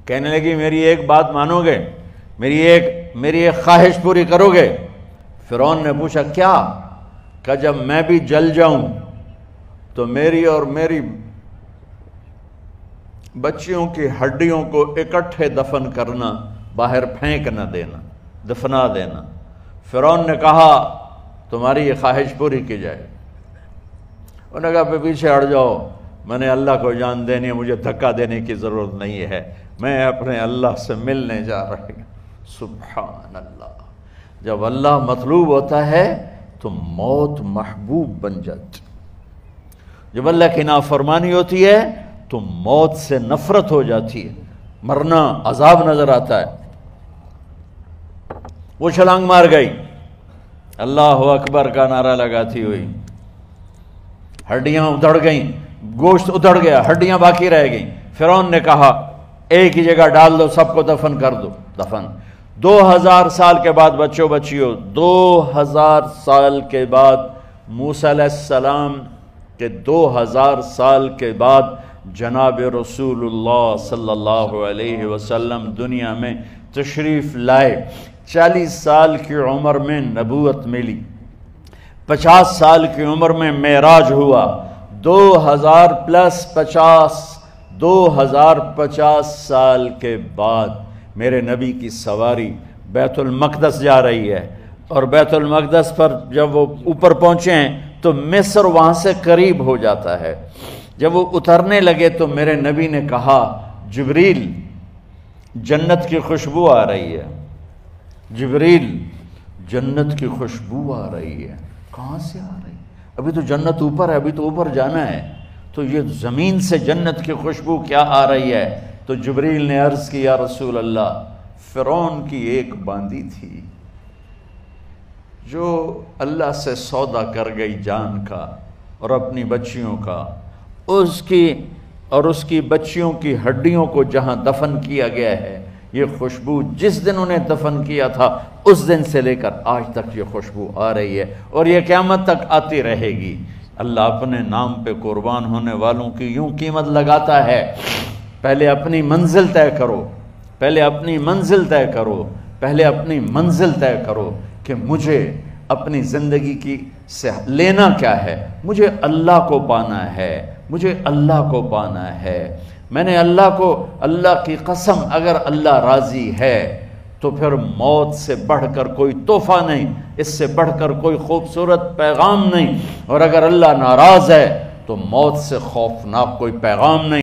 کہنے لگی میری ایک بات مانو گے، میری ایک خواہش پوری کرو گے؟ فرعون نے پوچھا کیا؟ کہ جب میں بھی جل جاؤں تو میری اور میری بچیوں کی ہڈیوں کو اکٹھے دفن کرنا، باہر پھینک نہ دینا، دفنا دینا۔ فرعون نے کہا تمہاری یہ خواہش پوری کی جائے۔ انہوں نے کہا پیچھے ہٹ جاؤ، میں نے اللہ کو جان دینی ہے، مجھے دھکا دینے کی ضرورت نہیں ہے، میں اپنے اللہ سے ملنے جا رہی ہوں۔ سبحان اللہ، جب اللہ مطلوب ہوتا ہے تو موت محبوب بن جاتی، جب اللہ کی نافرمانی ہوتی ہے تو موت سے نفرت ہو جاتی ہے، مرنا عذاب نظر آتا ہے۔ وہ چھلانگ مار گئی، اللہ اکبر کا نعرہ لگاتی ہوئی، ہڈیاں ادھڑ گئیں، گوشت ادھڑ گیا، ہڈیاں باقی رہ گئیں۔ فرعون نے کہا ایک ہی جگہ ڈال دو، سب کو دفن کر دو۔ دفن 2000 سال کے بعد بچوں بچیوں، 2000 سال کے بعد، موسیٰ علیہ السلام کے 2000 سال کے بعد جناب رسول اللہ صلی اللہ علیہ وسلم دنیا میں تشریف لائے۔ 40 سال کی عمر میں نبوت ملی، 50 سال کی عمر میں معراج ہوا، 2050 سال کے بعد میرے نبی کی سواری بیت المقدس جا رہی ہے، اور بیت المقدس پر جب وہ اوپر پہنچے ہیں تو مصر وہاں سے قریب ہو جاتا ہے۔ جب وہ اترنے لگے تو میرے نبی نے کہا جبریل جنت کی خوشبو آ رہی ہے، جبریل جنت کی خوشبو آ رہی ہے۔ کہاں سے آ رہی ہے؟ ابھی تو جنت اوپر ہے، ابھی تو اوپر جانا ہے، تو یہ زمین سے جنت کی خوشبو کیا آ رہی ہے؟ تو جبریل نے عرض کی یا رسول اللہ، فرعون کی ایک باندی تھی جو اللہ سے سودا کر گئی جان کا اور اپنی بچیوں کا، اس کی بچیوں کی ہڈیوں کو جہاں دفن کیا گیا ہے، یہ خوشبو جس دن انہیں دفن کیا تھا اس دن سے لے کر آج تک یہ خوشبو آ رہی ہے، اور یہ قیامت تک آتی رہے گی۔ اللہ اپنے نام پہ قربان ہونے والوں کی یوں قیمت لگاتا ہے، پہلے اپنی منزل طے کرو، پہلے اپنی منزل طے کرو، پہلے اپنی منزل طے کرو کہ مجھے اپنی زندگی کی سے لینا کیا ہے، مجھے اللہ کو پانا ہے، مجھے اللہ کو پانا ہے۔ میں نے اللہ کی قسم، اگر اللہ راضی ہے تو پھر موت سے بڑھ کر کوئی تحفہ نہیں، اس سے بڑھ کر کوئی خوبصورت پیغام نہیں، اور اگر اللہ ناراض ہے تو موت سے خوفناک کوئی پیغام نہیں۔